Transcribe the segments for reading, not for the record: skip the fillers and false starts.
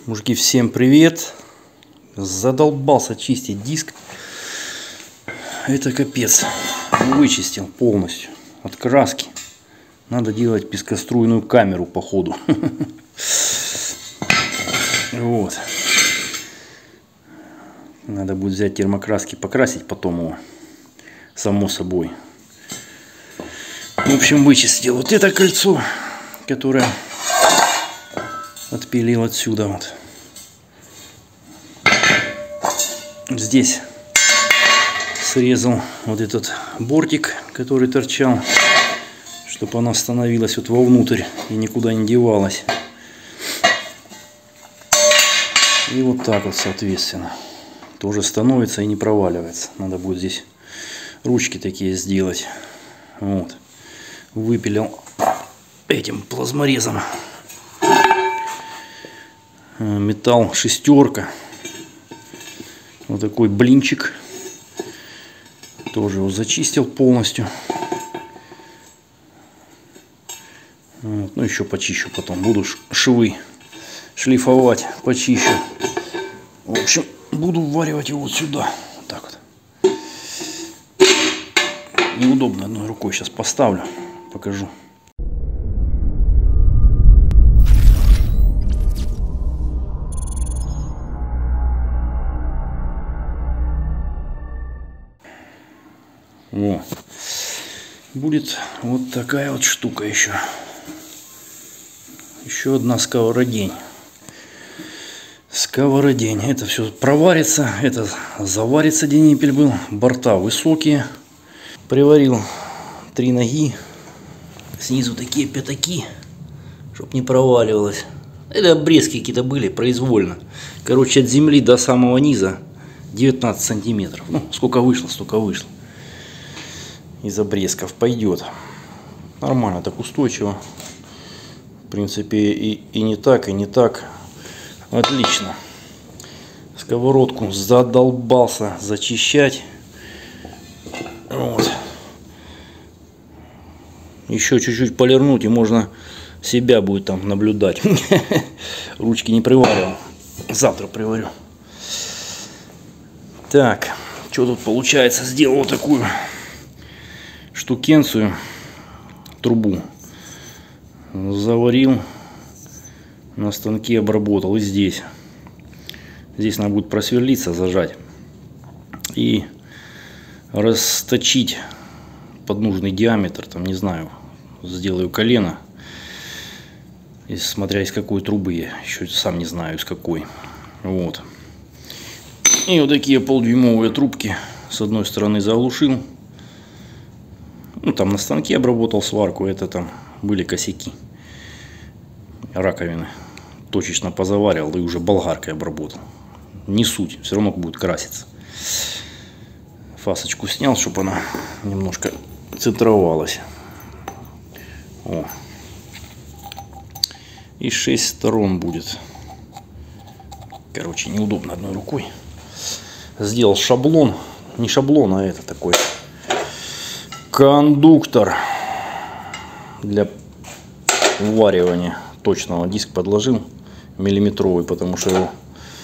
Мужики, всем привет! Задолбался чистить диск. Это капец. Вычистил полностью от краски. Надо делать пескоструйную камеру по ходу. Вот. Надо будет взять термокраски, покрасить потом его. Само собой. В общем, вычистил вот это кольцо, которое отпилил отсюда вот. Здесь срезал вот этот бортик, который торчал, чтобы она становилась вот вовнутрь и никуда не девалась. И вот так вот, соответственно, тоже становится и не проваливается. Надо будет здесь ручки такие сделать. Вот. Выпилил этим плазморезом. Металл шестерка. Вот такой блинчик. Тоже его зачистил полностью. Вот. Ну еще почищу потом. Буду швы шлифовать, почищу. В общем, буду вваривать его вот сюда. Вот так вот. Неудобно одной рукой. Сейчас поставлю. Покажу. О, будет вот такая вот штука еще. Еще одна сковородень. Сковородень. Это все проварится. Это заварится, где ниппель был. Борта высокие. Приварил 3 ноги. Снизу такие пятаки, чтоб не проваливалось. Это обрезки какие-то были произвольно. Короче, от земли до самого низа 19 сантиметров. Ну, сколько вышло, столько вышло. Из обрезков пойдет. Нормально, так устойчиво. В принципе, и не так, и не так. Отлично. Сковородку задолбался зачищать. Вот. Еще чуть-чуть полирнуть, и можно себя будет там наблюдать. Ручки не приваривал. Завтра приварю. Так, что тут получается? Сделал вот такую штукенцию, трубу. Заварил. На станке обработал. И здесь. Здесь надо будет просверлиться, зажать. И расточить под нужный диаметр, там, не знаю, сделаю колено, и смотря из какой трубы, я еще сам не знаю из какой. Вот. И вот такие полдюймовые трубки с одной стороны заглушил. Ну, там на станке обработал сварку, это там были косяки. Раковины точечно позаваривал и уже болгаркой обработал. Не суть, все равно будет краситься. Фасочку снял, чтобы она немножко центровалась. О. И 6 сторон будет. Короче, неудобно одной рукой. Сделал шаблон. Не шаблон, а это такой кондуктор для вваривания точного. Диск подложил миллиметровый, потому что его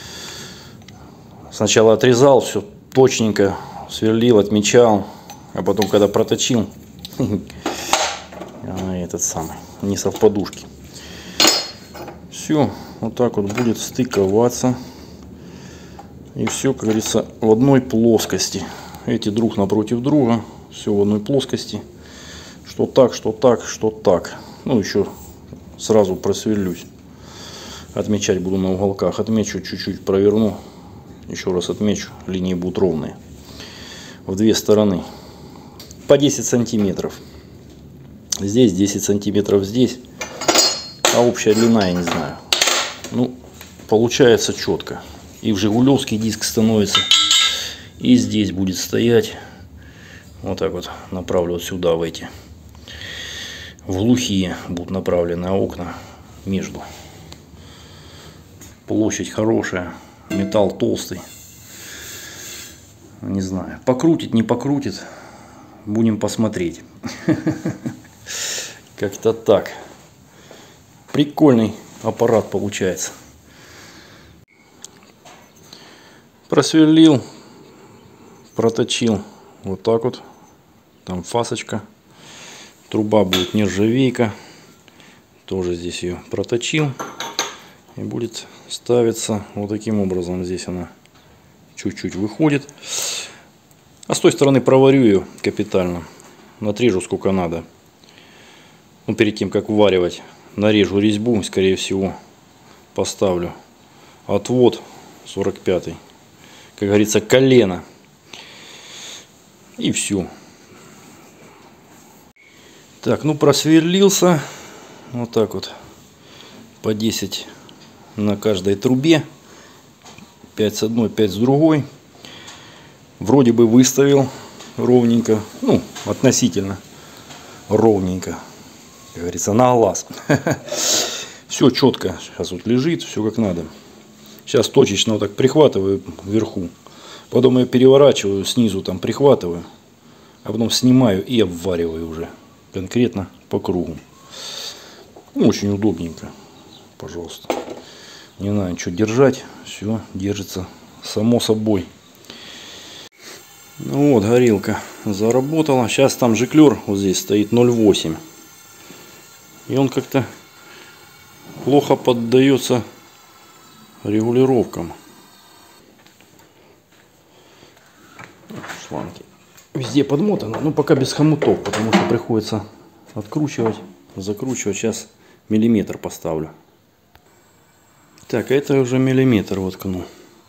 сначала отрезал, все точненько сверлил, отмечал, а потом, когда проточил, этот самый, не совпадушки. Все, вот так вот будет стыковаться. И все, как говорится, в одной плоскости. Эти друг напротив друга. Все в одной плоскости. Что так, что так, что так. Ну, еще сразу просверлюсь. Отмечать буду на уголках. Отмечу, чуть-чуть проверну. Еще раз отмечу. Линии будут ровные. В две стороны. По 10 сантиметров. Здесь 10 сантиметров здесь. А общая длина, я не знаю. Ну, получается четко. И в жигулевский диск становится. И здесь будет стоять. Вот так вот направлю вот сюда, в эти. В глухие будут направлены, а окна между. Площадь хорошая. Металл толстый. Не знаю. Покрутит, не покрутит. Будем посмотреть. Как-то так. Прикольный аппарат получается. Просверлил, проточил вот так вот. Там фасочка. Труба будет нержавейка. Тоже здесь ее проточил. И будет ставиться вот таким образом. Здесь она чуть-чуть выходит. А с той стороны проварю ее капитально. Натрежу сколько надо. Ну, перед тем как вваривать, нарежу резьбу. Скорее всего поставлю отвод 45-й. Как говорится, колено. И все. Так, ну просверлился. Вот так вот. По 10 на каждой трубе. 5 с одной, 5 с другой. Вроде бы выставил ровненько. Ну, относительно ровненько. Как говорится, на глаз. Все четко. Сейчас вот лежит. Все как надо. Сейчас точечно вот так прихватываю вверху. Потом я переворачиваю снизу, там прихватываю. А потом снимаю и обвариваю уже. Конкретно по кругу. Очень удобненько. Пожалуйста. Не надо ничего держать. Все держится само собой. Ну вот, горелка заработала. Сейчас там жиклер вот здесь стоит 0,8. И он как-то плохо поддается регулировкам. Шланги везде подмотано, но пока без хомутов, потому что приходится откручивать, закручивать. Сейчас миллиметр поставлю. Так, это уже миллиметр воткну.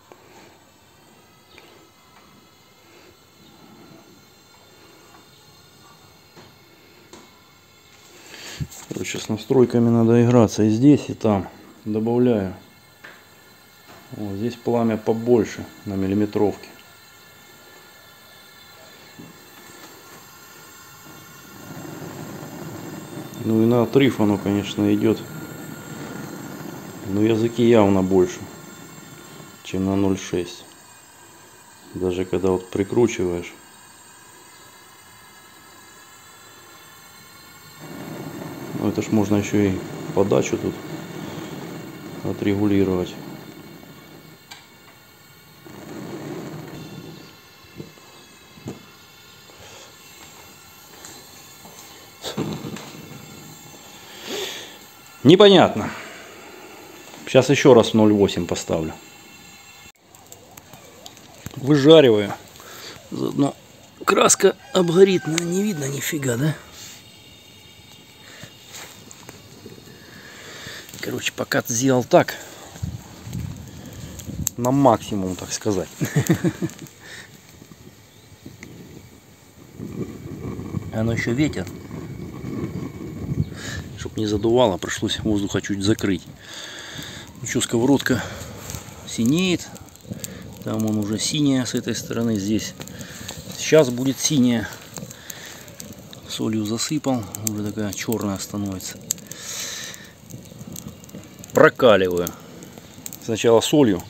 Короче, с настройками надо играться и здесь, и там. Добавляю. Вот здесь пламя побольше на миллиметровке. Ну и на отрыв оно, конечно, идет. Но языки явно больше, чем на 0,6. Даже когда вот прикручиваешь. Ну это ж можно еще и подачу тут отрегулировать. Непонятно. Сейчас еще раз 0,8 поставлю. Выжариваю. Заодно краска обгорит, но не видно нифига, да? Короче, пока сделал так. На максимум, так сказать. Оно еще ветер. Чтоб не задувало, пришлось воздуха чуть закрыть. Еще сковородка синеет. Там он уже синяя с этой стороны. Здесь сейчас будет синяя. Солью засыпал. Уже такая черная становится. Прокаливаю. Сначала солью.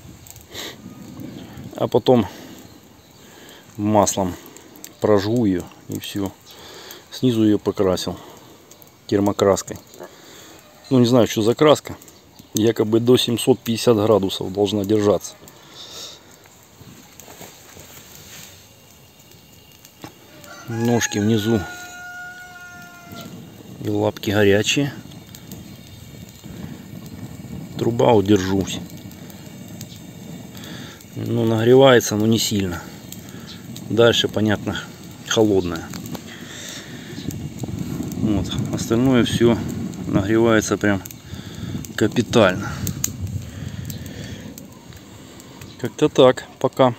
А потом маслом прожгу ее. И все. Снизу ее покрасил. Термокраской. Ну не знаю, что за краска. Якобы до 750 градусов должна держаться. Ножки внизу и лапки горячие. Труба удержусь. Ну нагревается, но не сильно. Дальше, понятно, холодная. Вот. Остальное все нагревается прям капитально. Как-то так пока.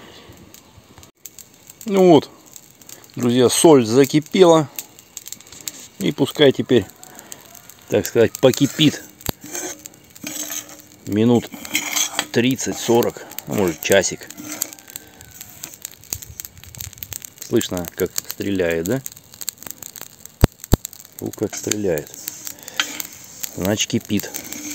Ну вот, друзья, соль закипела. И пускай теперь, так сказать, покипит минут 30-40, может часик. Слышно, как стреляет, да? Как стреляет. Значит, кипит.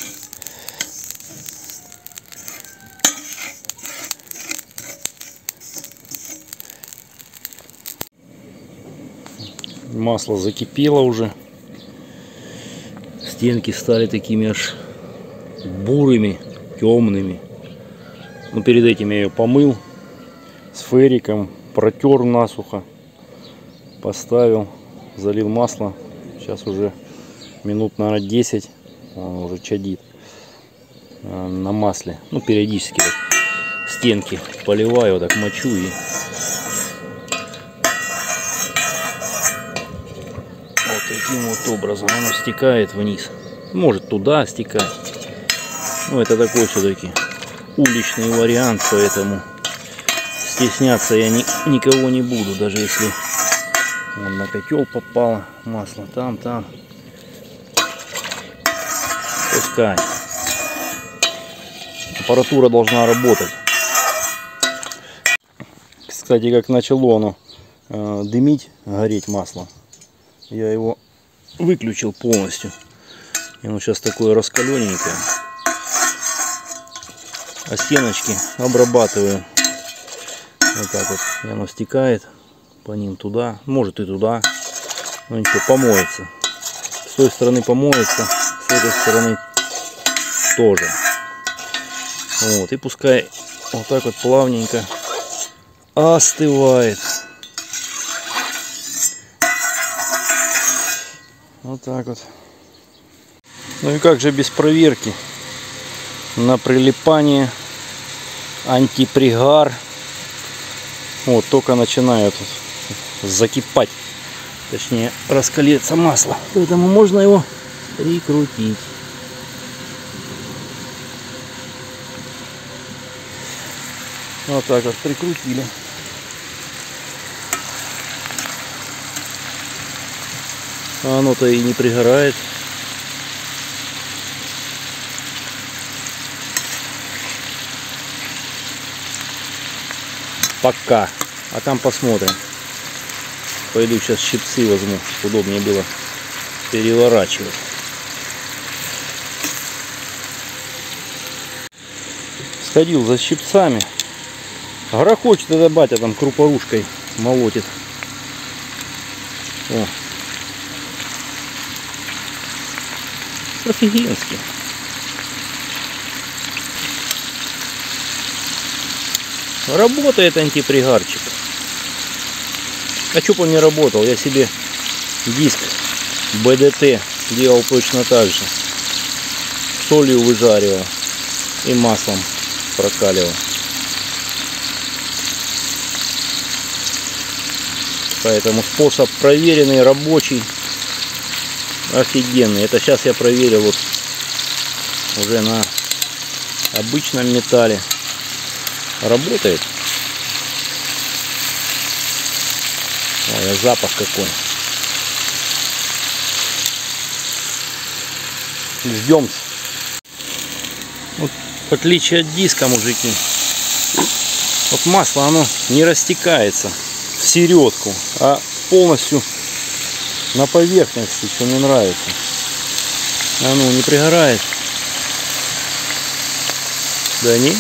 Масло закипело уже. Стенки стали такими аж бурыми, темными. Но перед этим я ее помыл с ферриком, протер насухо, поставил, залил масло. Сейчас уже минут, наверное, 10 он уже чадит на масле. Ну, периодически вот стенки поливаю, вот так мочу и вот таким вот образом оно стекает вниз. Может туда стекать. Ну, это такой все-таки уличный вариант, поэтому стесняться я никого не буду, даже если вон на котел попало масло, там. Пускай. Аппаратура должна работать. Кстати, как начало оно дымить, гореть масло, я его выключил полностью. И оно сейчас такое раскаленненькое. А стеночки обрабатываю. Вот так вот. И оно стекает по ним туда. Может и туда. Но ничего, помоется. С той стороны помоется. С этой стороны тоже. Вот. И пускай вот так вот плавненько остывает. Вот так вот. Ну и как же без проверки на прилипание антипригар. Вот только начинает закипать, точнее раскалиться масло, поэтому можно его прикрутить. Вот так вот прикрутили. А оно-то и не пригорает. Пока. А там посмотрим. Пойду сейчас щипцы возьму, чтобы удобнее было переворачивать. Сходил за щипцами. Грохочет эта батя там крупорушкой молотит. О. Офигенски. Работает антипригарчик. А что бы он не работал? Я себе диск БДТ делал точно так же. Солью выжаривал и маслом прокаливал. Поэтому способ проверенный, рабочий, офигенный. Это сейчас я проверил вот уже на обычном металле. Работает. Ой, запах какой. Ждем. Вот в отличие от диска, мужики, вот масло оно не растекается в середку, а полностью на поверхности, что мне нравится. Оно не пригорает. Да не.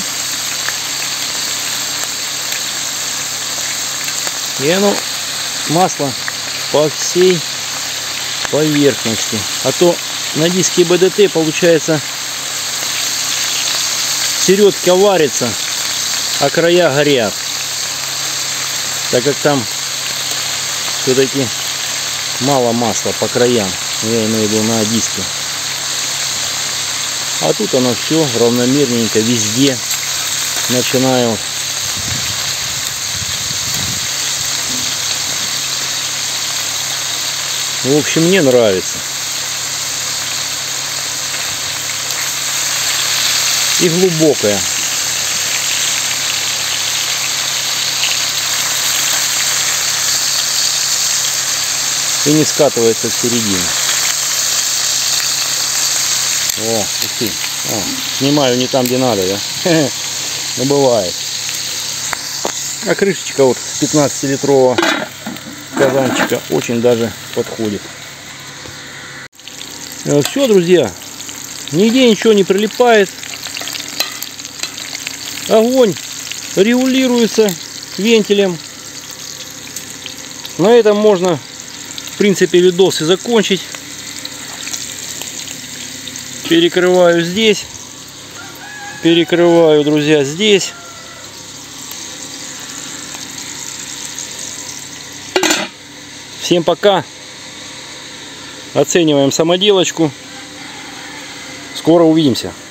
И оно масло по всей поверхности. А то на диске БДТ получается середка варится, а края горят. Так как там все-таки мало масла по краям. Я имею в виду на диске. А тут оно все равномерненько везде. Начинаю. В общем, мне нравится. И глубокая. И не скатывается в середину. О, ух ты. О, снимаю не там, где надо, да? Ну, бывает. А крышечка вот с 15-литрового казанчика очень даже подходит. Все, друзья, нигде ничего не прилипает. Огонь регулируется вентилем. На этом можно, в принципе, видос и закончить. Перекрываю здесь. перекрываю, друзья, здесь. Всем пока. Оцениваем самоделочку. Скоро увидимся.